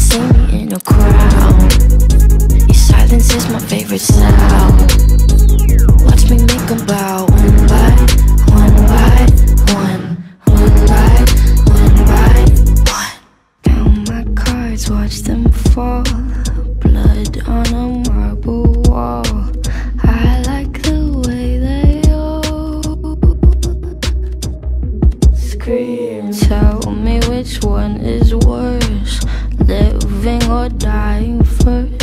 see me in a crowd. Your silence is my favorite sound. Watch me make them bow one by one by one, one by one by one. Count my cards, watch them fall. Blood on a marble wall. I like the way they all scream. Tell me which one is worse, living or dying first.